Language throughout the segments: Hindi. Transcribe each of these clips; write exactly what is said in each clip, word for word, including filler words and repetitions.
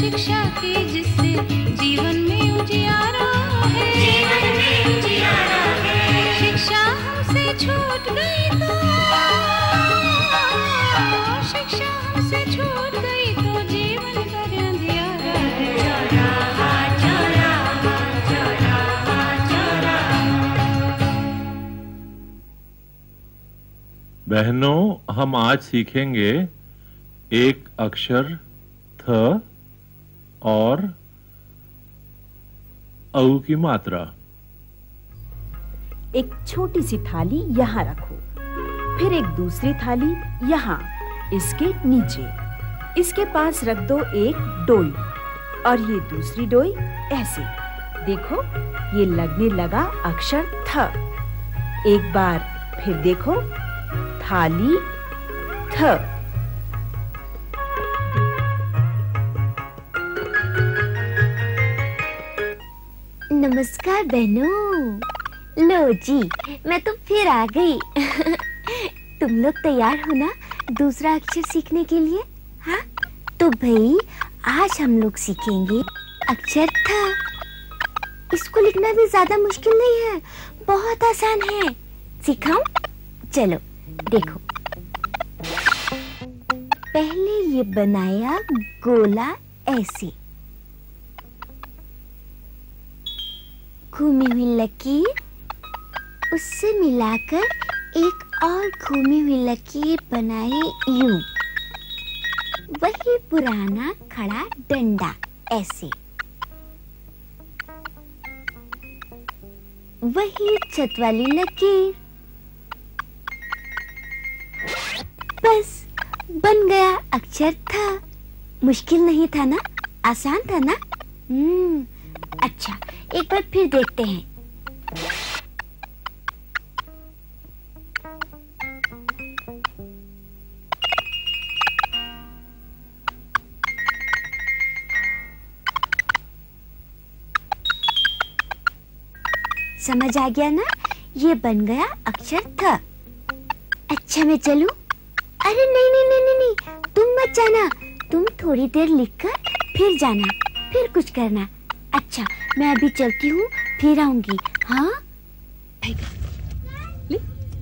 शिक्षा की जिससे जीवन में उजियारा है, जीवन में उजियारा है। शिक्षा हमसे छूट गई तो, शिक्षा हमसे छूट गई तो जीवन भर अंधियारा है। चौराहा चौराहा चौराहा चौराहा। बहनों, हम आज सीखेंगे एक अक्षर थ और औ की मात्रा। एक छोटी सी थाली यहाँ रखो, फिर एक दूसरी थाली यहाँ इसके नीचे, इसके पास रख दो एक डोई और ये दूसरी डोई ऐसे। देखो ये लगने लगा अक्षर थ। एक बार फिर देखो, थाली थ। नमस्कार बहनों। लो जी, मैं तो फिर आ गई। तुम लोग तैयार हो ना दूसरा अक्षर सीखने के लिए? हाँ, तो भाई आज हम लोग सीखेंगे अक्षर थ। इसको लिखना भी ज्यादा मुश्किल नहीं है, बहुत आसान है। सिखाऊं? चलो देखो। पहले ये बनाया गोला ऐसे, घूमी हुई लकीर, उससे मिलाकर एक और घूमी हुई लकीर बनाई यूं। वही पुराना खड़ा डंडा ऐसे, वही छत वाली लकीर। बस बन गया अक्षर था। मुश्किल नहीं था ना, आसान था ना? हम्म, अच्छा एक बार फिर देखते हैं। समझ आ गया ना? ये बन गया अक्षर थ। अच्छा मैं चलूं? अरे नहीं नहीं नहीं नहीं नहीं, तुम मत जाना। तुम थोड़ी देर लिखकर फिर जाना, फिर कुछ करना। अच्छा मैं अभी चलती हूँ, फिर आऊंगी। हाँ ले।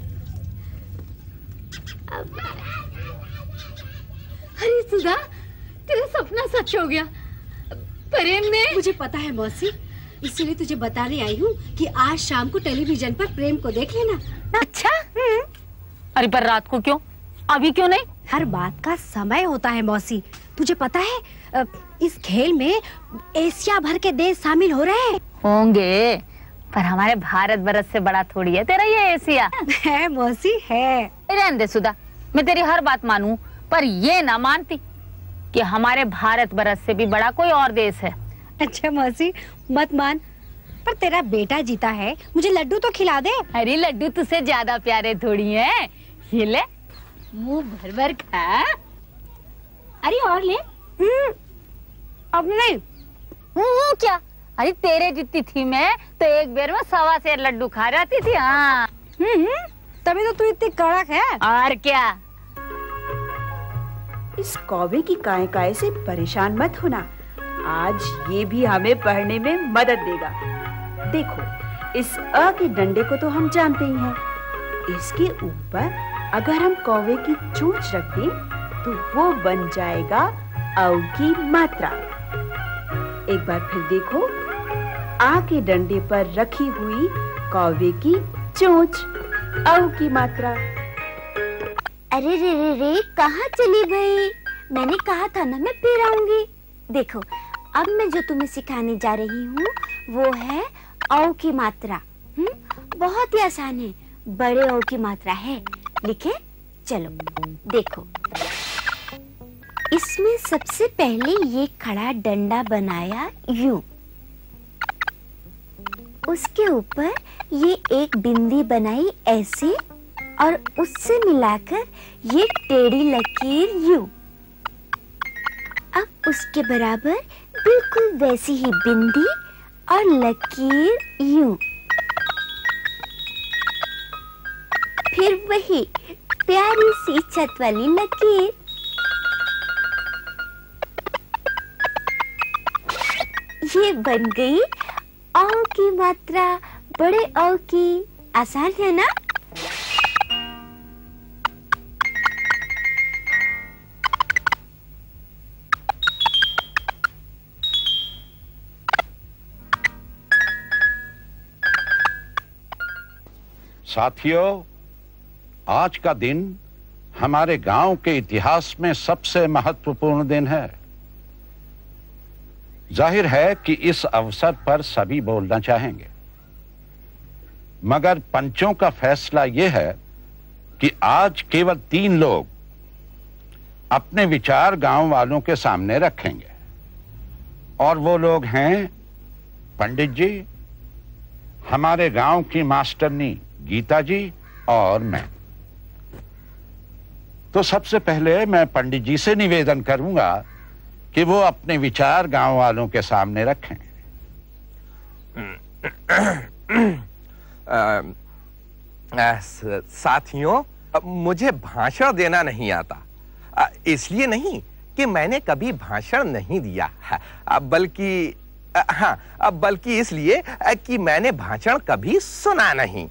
अरे सुधा, तेरा सपना सच हो गया। प्रेम ने मुझे पता है मौसी, इसीलिए तुझे बताने आई हूँ कि आज शाम को टेलीविजन पर प्रेम को देख लेना। अच्छा? अरे पर रात को क्यों? अभी क्यों नहीं? हर बात का समय होता है मौसी। तुझे पता है इस खेल में एशिया भर के देश शामिल हो रहे हैं। होंगे, पर हमारे भारत वर्ष से बड़ा थोड़ी है तेरा ये एशिया। है मौसी है। रहने दे सुधा, मैं तेरी हर बात मानूं, पर ये ना मानती कि हमारे भारत वर्ष से भी बड़ा कोई और देश है। अच्छा मौसी मत मान, पर तेरा बेटा जीता है, मुझे लड्डू तो खिला दे। अरे लड्डू तुझसे ज्यादा प्यारे थोड़ी हैं। ये ले, मुंह भर भर खा। अरे और ले। अब नहीं। हूँ क्या? अरे तेरे जितनी थी मैं तो एक बेर में सवा सेर लड्डू खा जाती थी। हाँ तभी तो तू इतनी कड़क है। और क्या? इस कौवे की काय काय से परेशान मत होना, आज ये भी हमें पढ़ने में मदद देगा। देखो इस अ के डंडे को तो हम जानते ही हैं। इसके ऊपर अगर हम कौवे की चोंच रख दें तो वो बन जाएगा औ की मात्रा। एक बार फिर देखो, आ के डंडे पर रखी हुई कौवे की चोंच, औ की मात्रा। अरे रे रे रे, कहाँ चली भाई? मैंने कहा था ना मैं फिर आऊंगी। देखो अब मैं जो तुम्हें सिखाने जा रही हूँ वो है औ की मात्रा। हम्म, बहुत ही आसान है, बड़े औ की मात्रा है। लिखे? चलो देखो, इसमें सबसे पहले ये खड़ा डंडा बनाया यूं, उसके ऊपर ये एक बिंदी बनाई ऐसे और उससे मिलाकर ये टेढ़ी लकीर यूं। अब उसके बराबर बिल्कुल वैसी ही बिंदी और लकीर यूं। फिर वही प्यारी सी छत वाली लकीर। ये बन गई औ की मात्रा बड़े औ की। आसान है ना? साथियों, आज का दिन हमारे गांव के इतिहास में सबसे महत्वपूर्ण दिन है। जाहिर है कि इस अवसर पर सभी बोलना चाहेंगे, मगर पंचों का फैसला यह है कि आज केवल तीन लोग अपने विचार गांव वालों के सामने रखेंगे, और वो लोग हैं पंडित जी, हमारे गांव की मास्टरनी गीता जी और मैं। तो सबसे पहले मैं पंडित जी से निवेदन करूंगा कि वो अपने विचार गांव वालों के सामने रखें। साथियों, मुझे भाषण देना नहीं आता। इसलिए नहीं कि मैंने कभी भाषण नहीं दिया, बल्कि हाँ बल्कि इसलिए कि मैंने भाषण कभी सुना नहीं।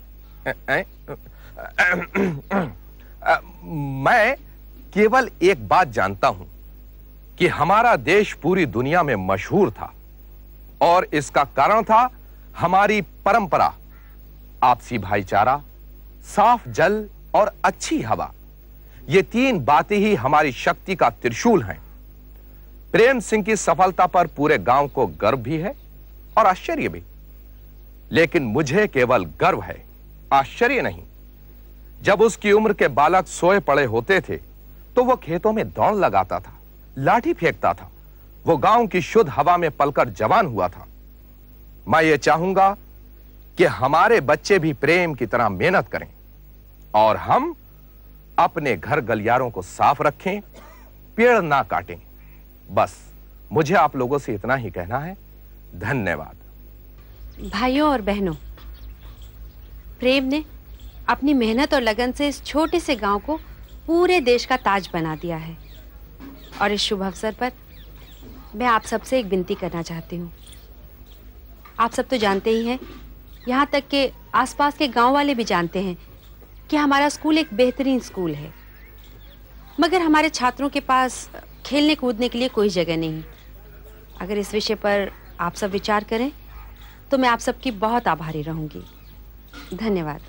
मैं केवल एक बात जानता हूं कि हमारा देश पूरी दुनिया में मशहूर था, और इसका कारण था हमारी परंपरा, आपसी भाईचारा, साफ जल और अच्छी हवा। ये तीन बातें ही हमारी शक्ति का त्रिशूल हैं। प्रेम सिंह की सफलता पर पूरे गांव को गर्व भी है और आश्चर्य भी, लेकिन मुझे केवल गर्व है, आश्चर्य नहीं। जब उसकी उम्र के बालक सोए पड़े होते थे तो वो खेतों में दौड़ लगाता था, लाठी फेंकता था, वो गांव की शुद्ध हवा में पलकर जवान हुआ था। मैं ये चाहूंगा कि हमारे बच्चे भी प्रेम की तरह मेहनत करें, और हम अपने घर गलियारों को साफ रखें, पेड़ ना काटें। बस मुझे आप लोगों से इतना ही कहना है। धन्यवाद। भाइयों और बहनों, प्रेम ने अपनी मेहनत और लगन से इस छोटे से गांव को पूरे देश का ताज बना दिया है, और इस शुभ अवसर पर मैं आप सबसे एक विनती करना चाहती हूँ। आप सब तो जानते ही हैं, यहाँ तक के आसपास के गांव वाले भी जानते हैं कि हमारा स्कूल एक बेहतरीन स्कूल है, मगर हमारे छात्रों के पास खेलने कूदने के लिए कोई जगह नहीं। अगर इस विषय पर आप सब विचार करें तो मैं आप सबकी बहुत आभारी रहूंगी। धन्यवाद।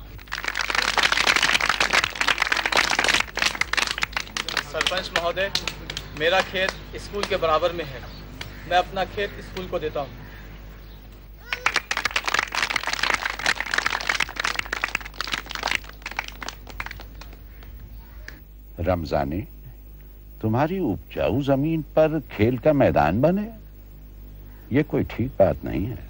सरपंच महोदय, मेरा खेत स्कूल के बराबर में है, मैं अपना खेत स्कूल को देता हूँ। रमजानी, तुम्हारी उपजाऊ जमीन पर खेल का मैदान बने, ये कोई ठीक बात नहीं है।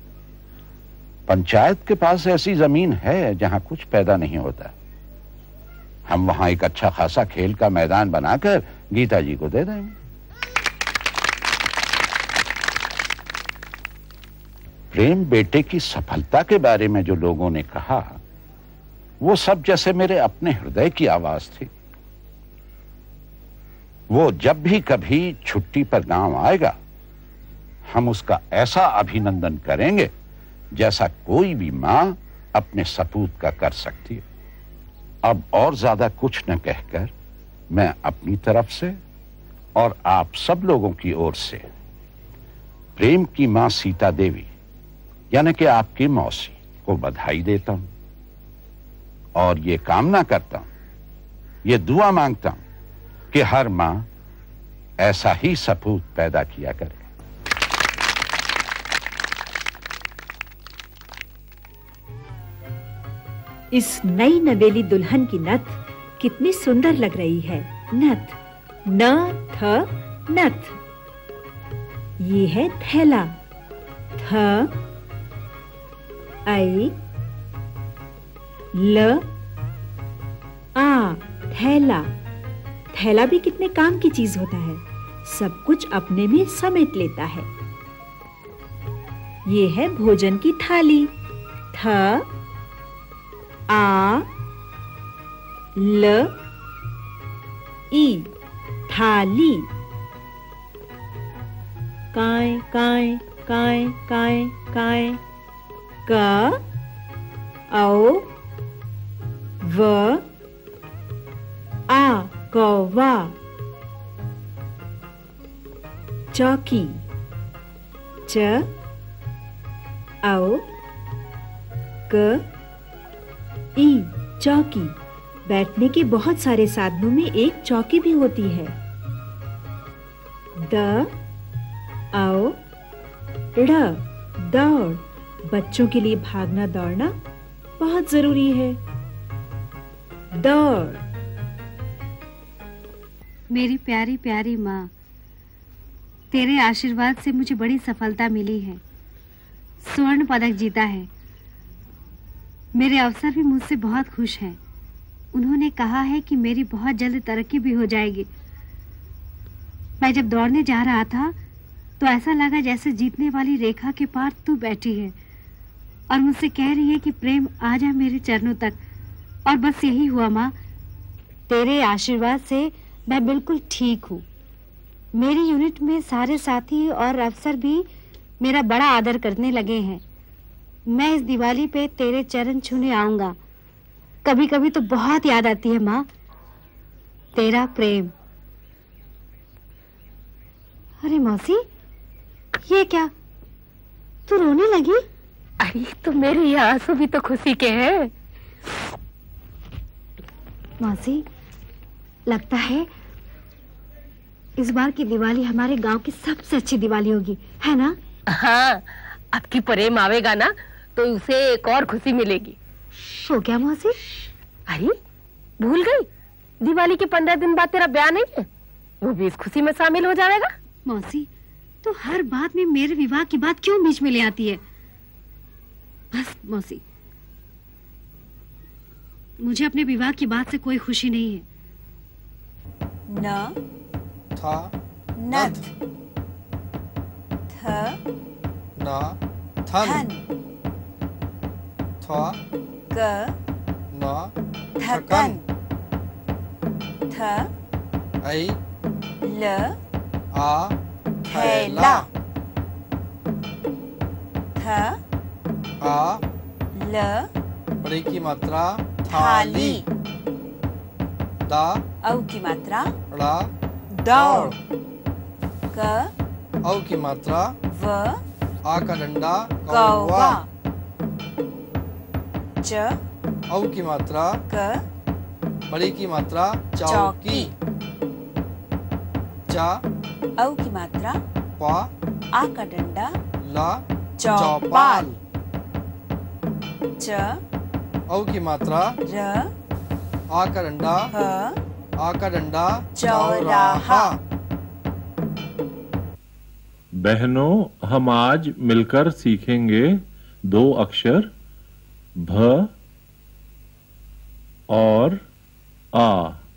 पंचायत के पास ऐसी जमीन है जहां कुछ पैदा नहीं होता। हम वहां एक अच्छा खासा खेल का मैदान बनाकर गीता जी को दे देंगे। प्रेम बेटे की सफलता के बारे में जो लोगों ने कहा, वो सब जैसे मेरे अपने हृदय की आवाज थी। वो जब भी कभी छुट्टी पर गांव आएगा, हम उसका ऐसा अभिनंदन करेंगे जैसा कोई भी मां अपने सपूत का कर सकती है। अब और ज्यादा कुछ न कहकर मैं अपनी तरफ से और आप सब लोगों की ओर से प्रेम की मां सीता देवी, यानी कि आपकी मौसी को बधाई देता हूं, और ये कामना करता हूं, ये दुआ मांगता हूं कि हर मां ऐसा ही सपूत पैदा किया करे। इस नई नवेली दुल्हन की नथ कितनी सुंदर लग रही है। नथ, न थ नथ। ये है थैला, थ आई ल आ, थैला। थैला भी कितने काम की चीज होता है, सब कुछ अपने में समेट लेता है। ये है भोजन की थाली, थ आ ल ई, थाली। काय काय काय काय काय क औ व आ कौवा चौकी च औ क ई चौकी। बैठने के बहुत सारे साधनों में एक चौकी भी होती है। द औ ड़ दौड़। बच्चों के लिए भागना दौड़ना बहुत जरूरी है। दौड़। मेरी प्यारी प्यारी माँ, तेरे आशीर्वाद से मुझे बड़ी सफलता मिली है। स्वर्ण पदक जीता है। मेरे अफसर भी मुझसे बहुत खुश हैं। उन्होंने कहा है कि मेरी बहुत जल्द तरक्की भी हो जाएगी। मैं जब दौड़ने जा रहा था तो ऐसा लगा जैसे जीतने वाली रेखा के पार तू बैठी है और मुझसे कह रही है कि प्रेम आ जा मेरे चरणों तक। और बस यही हुआ माँ। तेरे आशीर्वाद से मैं बिल्कुल ठीक हूँ। मेरी यूनिट में सारे साथी और अफसर भी मेरा बड़ा आदर करने लगे हैं। मैं इस दिवाली पे तेरे चरण छूने आऊंगा। कभी कभी तो बहुत याद आती है माँ। तेरा प्रेम। अरे मौसी, ये क्या, तू रोने लगी? अरे तो मेरे ये आंसू भी तो खुशी के हैं। मौसी, लगता है इस बार की दिवाली हमारे गांव की सबसे अच्छी दिवाली होगी, है ना? हाँ, अब की प्रेम आवेगा ना तो उसे एक और खुशी मिलेगी। हो क्या मौसी? अरे भूल गई, दिवाली के पंद्रह दिन बाद तेरा ब्याह नहीं है? वो भी इस खुशी में शामिल हो जाएगा। मौसी, तो हर बात में मेरे विवाह की बात क्यों बीच में ले आती है? बस मौसी, मुझे अपने विवाह की बात से कोई खुशी नहीं है। न था नथ थ ना थन था क ना थकन थ ऐ ल आ थैला थ आ ल बड़ी की मात्रा थाली दा औ की मात्रा ड़ा दौड़ क औ की मात्रा व आ का डंडा कौवा च औ की मात्रा क बड़ी की मात्रा चौकी चा औ की मात्रा पा आ का डंडा ला चौपाल च औ की मात्रा र आ का डंडा ह आ का डंडा चौराहा। बहनों, हम आज मिलकर सीखेंगे दो अक्षर भ और आ।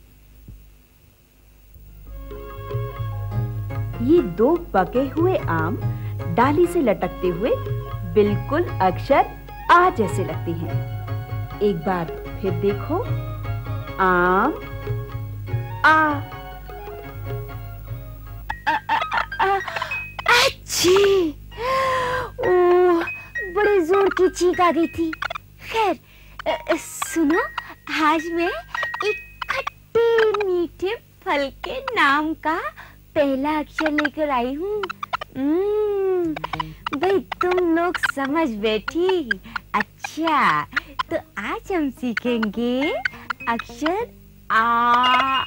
ये दो पके हुए आम डाली से लटकते हुए बिल्कुल अक्षर आ जैसे लगते हैं। एक बार फिर देखो, आम आ। अच्छी, ओह, बड़े जोर की चीख आ गई थी। खैर, अ, सुनो, आज मैं एक खट्टे मीठे फल के नाम का पहला अक्षर लेकर आई हूँ। भाई तुम लोग समझ बैठी। अच्छा, तो आज हम सीखेंगे अक्षर आ।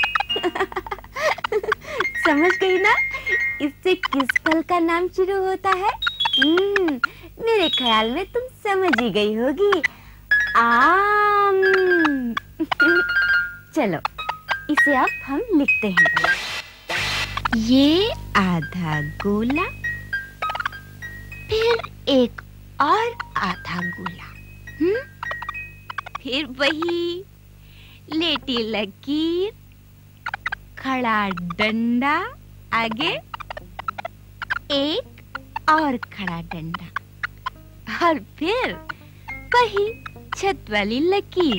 समझ गई ना? इससे किस फल का नाम शुरू होता है? हम्म, मेरे ख्याल में तुम समझ ही गई होगी। आम। चलो, इसे अब हम लिखते हैं। ये आधा गोला, फिर एक और आधा गोला, हम्म, फिर वही लेटी लकीर, खड़ा डंडा, आगे एक और खड़ा डंडा, और फिर वही छत वाली लकीर।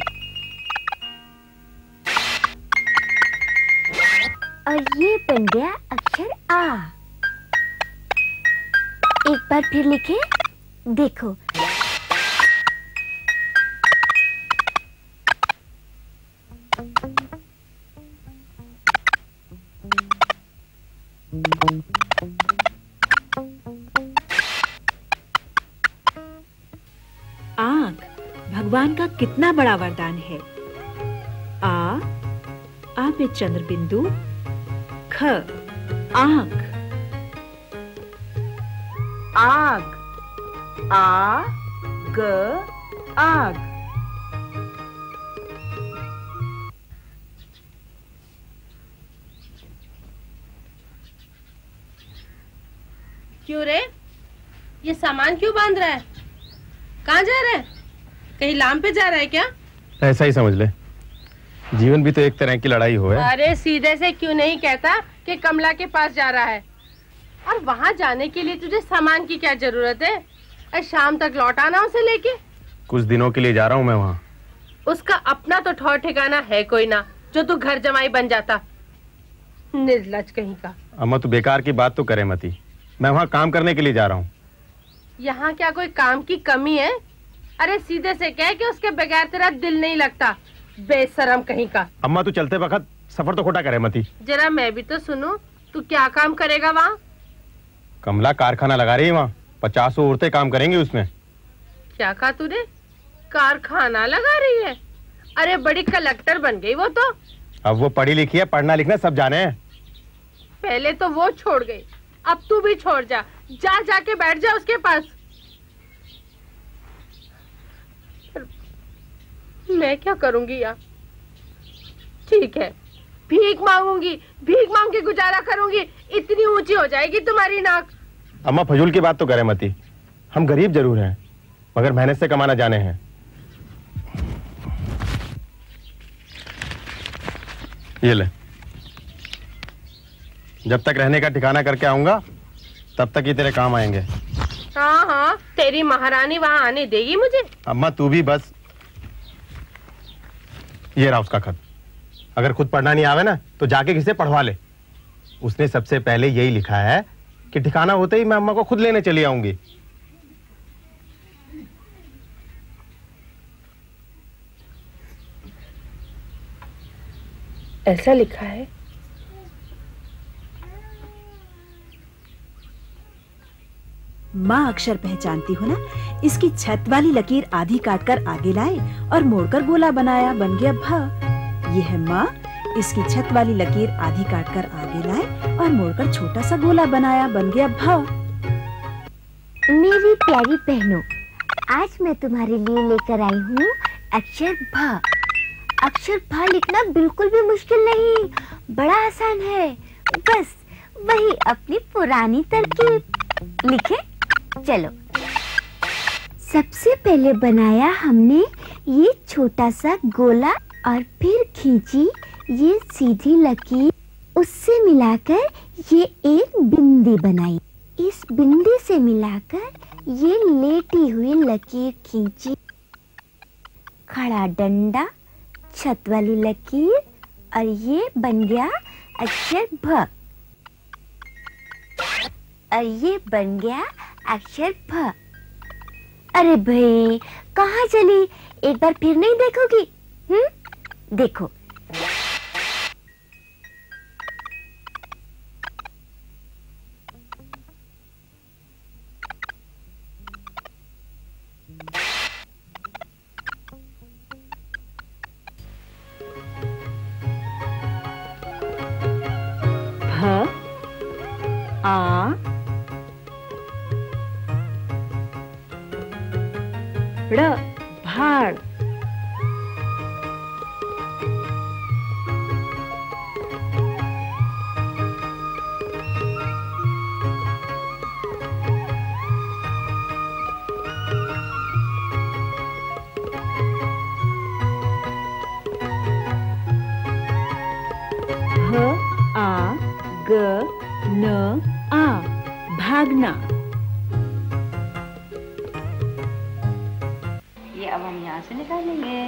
और ये बन गया अक्षर आ। एक बार फिर लिखे, देखो। आँख भगवान का कितना बड़ा वरदान है। आ आ पे चंद्र बिंदु, ख आँख, आग आ ग आग। क्यों रे, ये सामान क्यों बांध रहा है? कहाँ जा रहा है? कहीं लाम पे जा रहा है क्या? ऐसा ही समझ ले, जीवन भी तो एक तरह की लड़ाई हो है। अरे सीधे से क्यों नहीं कहता कि कमला के पास जा रहा है? और वहाँ जाने के लिए तुझे सामान की क्या जरूरत है? अरे शाम तक लौट आना उसे लेके। कुछ दिनों के लिए जा रहा हूँ मैं वहाँ। उसका अपना तो ठौर ठिकाना है कोई ना, जो तू घर जमाई बन जाता। निर्लज कहीं का। अम्मा तू बेकार की बात तो करे मती, मैं वहाँ काम करने के लिए जा रहा हूँ। यहाँ क्या कोई काम की कमी है? अरे सीधे से कह कि उसके बगैर तेरा दिल नहीं लगता, बेशरम कहीं का। अम्मा तू चलते वक्त सफर तो खोटा करे मती। जरा मैं भी तो सुनूं, तू क्या काम करेगा वहाँ? कमला कारखाना लगा रही है वहाँ, पचासों औरतें काम करेंगी उसमें। क्या कहा तूने? कारखाना लगा रही है? अरे बड़ी कलेक्टर बन गई वो तो। अब वो पढ़ी लिखी है, पढ़ना लिखना सब जाने हैं। पहले तो वो छोड़ गई, अब तू भी छोड़ जा। जा जाके बैठ जा उसके पास। मैं क्या करूंगी यार? ठीक है, भीख मांगूंगी, भीख मांग के गुजारा करूंगी। इतनी ऊंची हो जाएगी तुम्हारी नाक। अम्मा फजूल की बात तो करे मती, हम गरीब जरूर हैं मगर मेहनत से कमाना जाने हैं। ये ले, जब तक रहने का ठिकाना करके आऊंगा तब तक ही तेरे काम आएंगे। हाँ हाँ, तेरी महारानी वहां आने देगी मुझे? अम्मा तू भी बस। ये रहा उसका खत, अगर खुद पढ़ना नहीं आवे ना तो जाके किसे पढ़वा ले। उसने सबसे पहले यही लिखा है कि ठिकाना होते ही मैं अम्मा को खुद लेने चली आऊंगी। ऐसा लिखा है? माँ अक्षर पहचानती हो ना, इसकी छत वाली लकीर आधी काटकर आगे लाए और मोड़कर गोला बनाया, बन गया भ। ये है माँ, इसकी छत वाली लकीर आधी काटकर आगे लाए और मोड़कर छोटा सा गोला बनाया, बन गया भ। मेरी प्यारी बहनों, आज मैं तुम्हारे लिए लेकर आई हूँ अक्षर भ। अक्षर भ लिखना बिल्कुल भी मुश्किल नहीं, बड़ा आसान है। बस वही अपनी पुरानी तरकीब। लिखे? चलो। सबसे पहले बनाया हमने ये छोटा सा गोला और फिर खींची ये सीधी लकीर, उससे मिलाकर ये एक बिंदी बनाई। इस बिंदी से मिलाकर ये लेटी हुई लकीर खींची, खड़ा डंडा, छत वाली लकीर और ये बन गया अक्षर भ। और ये बन गया अक्षर भ। अरे भाई कहाँ चली? एक बार फिर नहीं देखोगी? हम्म, देखो। भ आ ड़ भाड़। भ आ ग न आ, भागना। ये अब हम यहाँ से निकालेंगे।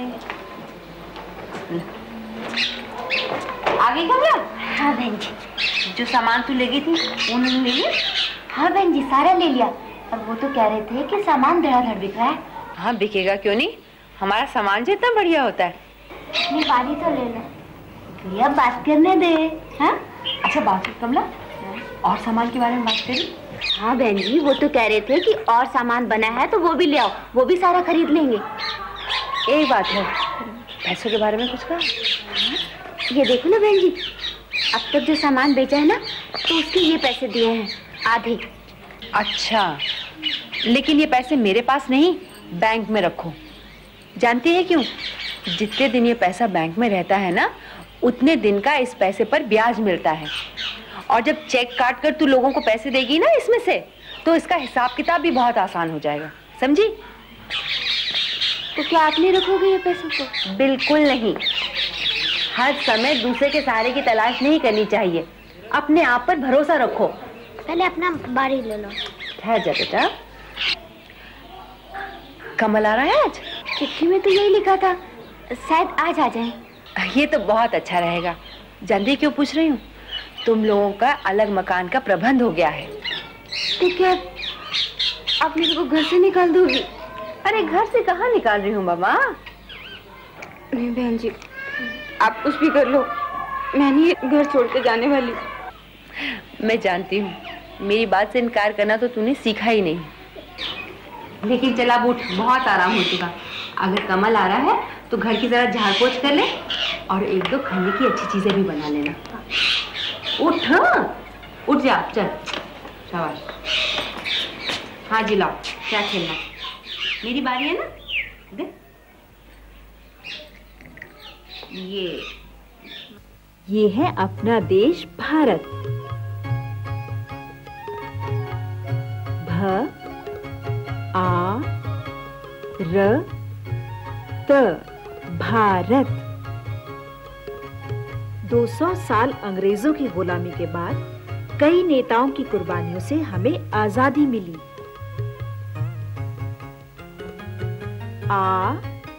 आ गई कमला? हाँ बहन जी। जो सामान तू ले गई थी उन्होंने ले लिया? हाँ बहन जी, सारा ले लिया। और वो तो कह रहे थे कि सामान धड़ाधड़ बिक रहा है। हाँ बिकेगा क्यों नहीं, हमारा सामान जितना बढ़िया होता है। अपनी बारी तो ले लो भैया, बात करने दे। हाँ अच्छा बात कमला, और सामान के बारे में बात करें। हाँ बहन जी, वो तो कह रहे थे कि और सामान बना है तो वो भी ले आओ, वो भी सारा खरीद लेंगे। एक बात है, पैसों के बारे में कुछ कहा? ये देखो ना बहन जी, अब तक जो सामान बेचा है ना तो उसके ये पैसे दिए हैं, आधे। अच्छा, लेकिन ये पैसे मेरे पास नहीं, बैंक में रखो। जानती है क्यों? जितने दिन ये पैसा बैंक में रहता है ना, उतने दिन का इस पैसे पर ब्याज मिलता है। और जब चेक काट कर तू लोगों को पैसे देगी ना इसमें से, तो इसका हिसाब किताब भी बहुत आसान हो जाएगा, समझी? तो क्या आप नहीं रखोगे ये पैसों को? बिल्कुल नहीं। हर समय दूसरे के सहारे की तलाश नहीं करनी चाहिए, अपने आप पर भरोसा रखो। पहले अपना बारी ले लो। ठहर जा बेटा। कमल आ रहा है आज? चिट्ठी में तो यही लिखा था, शायद आज आ जाए। ये तो बहुत अच्छा रहेगा। जानती क्यों पूछ रही हूँ? तुम लोगों का अलग मकान का प्रबंध हो गया है। तो क्या आप मेरे को घर से निकाल दोगी? अरे घर से कहाँ निकाल रही हूँ मामा? नहीं बहन जी, आप कुछ भी कर लो, मैं नहीं घर छोड़ के जाने वाली। मैं जानती हूँ, मेरी बात से इनकार करना तो तूने सीखा ही नहीं। लेकिन चला उठ, बहुत आराम हो चुका। अगर कमल आ रहा है तो घर की जरा झाड़ पोछ कर ले और एक दो खाने की अच्छी चीजें भी बना लेना। उठ, हाँ उठ जा, चल शाबाश। हाँ जी लाओ, क्या खेलना? मेरी बारी है ना? दे ये ये है अपना देश भारत। भ आ र त भारत। दो सौ साल अंग्रेजों की गुलामी के बाद कई नेताओं की कुर्बानियों से हमें आजादी मिली। आ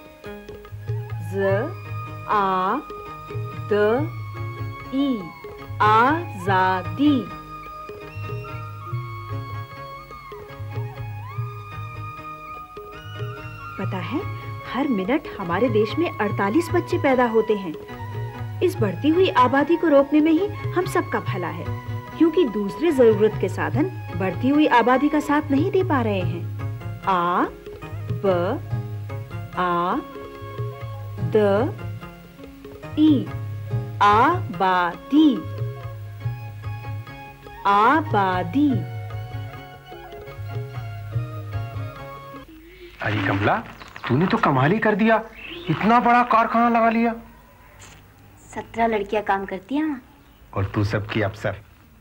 ज आ द ई आजादी। पता है, हर मिनट हमारे देश में अड़तालीस बच्चे पैदा होते हैं। इस बढ़ती हुई आबादी को रोकने में ही हम सबका भला है, क्योंकि दूसरे जरूरत के साधन बढ़ती हुई आबादी का साथ नहीं दे पा रहे हैं। आ ब आ द ई आबादी। आबादी। अरे कमला, तूने तो कमाल ही कर दिया, इतना बड़ा कारखाना लगा लिया। सत्रह लड़कियां काम करती हैं और तू सबकी अफसर।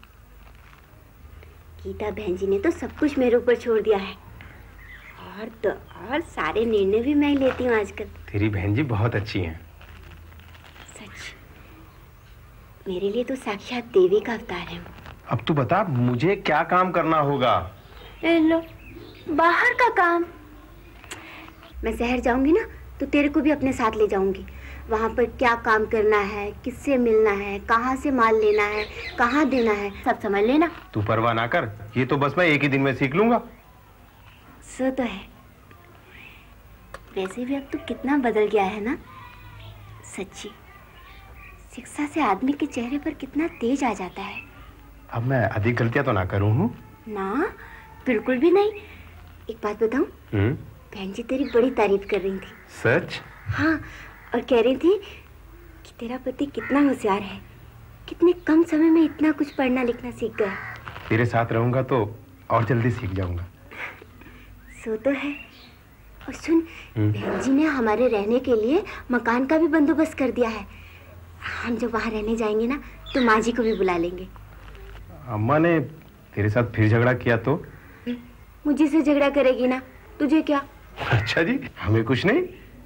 गीता बहन जी ने तो सब कुछ मेरे ऊपर छोड़ दिया है, और तो और सारे निर्णय भी मैं लेती हूँ आजकल। तेरी बहन जी बहुत अच्छी हैं। सच, मेरे लिए तो साक्षात देवी का अवतार है। अब तू बता, मुझे क्या काम करना होगा? लो, बाहर का काम। मैं शहर जाऊंगी ना तो तेरे को भी अपने साथ ले जाऊंगी। वहाँ पर क्या काम करना है, किससे मिलना है, कहाँ से माल लेना है, कहाँ देना है, सब समझ लेना। तू परवाह ना कर, ये तो बस मैं एक ही दिन में सीख लूंगा। सो तो है। वैसे भी अब तो कितना बदल गया है ना। सच्ची, शिक्षा से आदमी के चेहरे पर कितना तेज आ जाता है। अब मैं अधिक गलतियां तो ना करूं हूँ? ना, बिल्कुल भी नहीं। एक बात बताऊं? हम्म। बहन जी तेरी बड़ी तारीफ कर रही थी। सच? हाँ, और कह रही थी कि तेरा पति कितना होशियार है, कितने कम समय में इतना कुछ पढ़ना लिखना सीख गया। तेरे साथ रहूंगा तो और जल्दी सीख जाऊंगा। सो तो है। और सुन, बहन जी ने हमारे रहने के लिए मकान का भी बंदोबस्त कर दिया है। हम जब वहाँ रहने जाएंगे ना तो माँ जी को भी बुला लेंगे। अम्मा ने तेरे साथ फिर झगड़ा किया तो? मुझे से झगड़ा करेगी ना, तुझे क्या? अच्छा जी, हमें कुछ नहीं।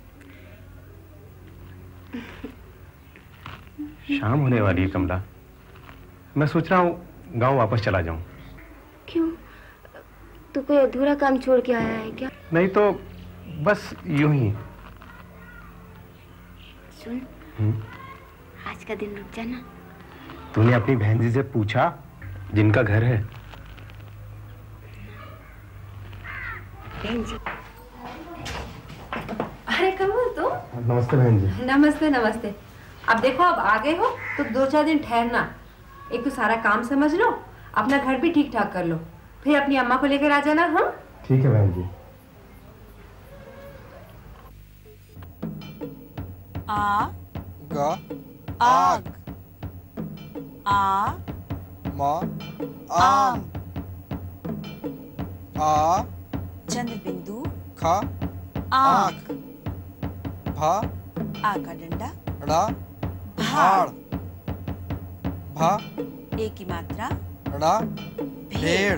शाम होने वाली है कमला, मैं सोच रहा हूँ गांव वापस चला जाऊं। क्यों? तू कोई अधूरा काम छोड़ के आया है क्या? नहीं तो बस यूं ही। सुन, हुँ? आज का दिन रुक जाना। तूने अपनी बहन जी से पूछा जिनका घर है? बहन जी। अरे कमल तुम? नमस्ते बहन जी। नमस्ते नमस्ते। अब देखो अब आ गए हो तो दो चार दिन ठहरना। एक तो सारा काम समझ लो, अपना घर भी ठीक ठाक कर लो, फिर अपनी अम्मा को लेकर आ जाना। हम ठीक है बहन जी। आ ग आग आ म आम आ चंद्र बिंदु ख आँख भ आ का डंडा ड़ भाड़ भ ए की मात्रा ड़ भेड़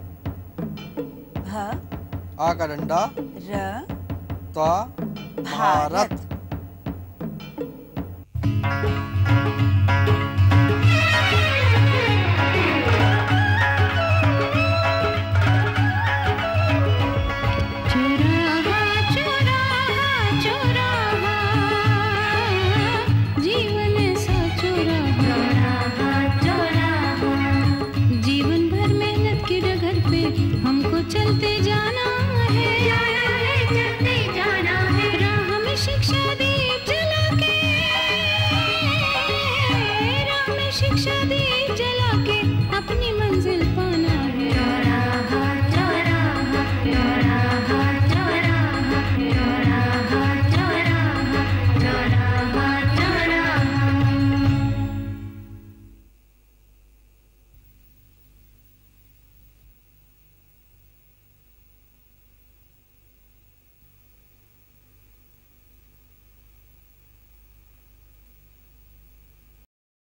भ आ का डंडा र त भारत। चलते